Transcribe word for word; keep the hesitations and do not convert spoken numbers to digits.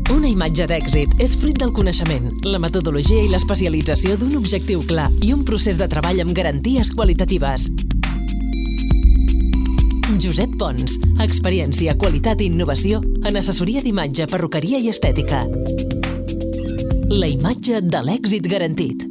Una imatge d'èxit és fruit del coneixement, la metodologia i l'especialització d'un objectiu clar i un procés de treball amb garanties qualitatives. Josep Pons, experiència, qualitat i innovació en assessoria d'imatge, perruqueria i estètica. La imatge de l'èxit garantit.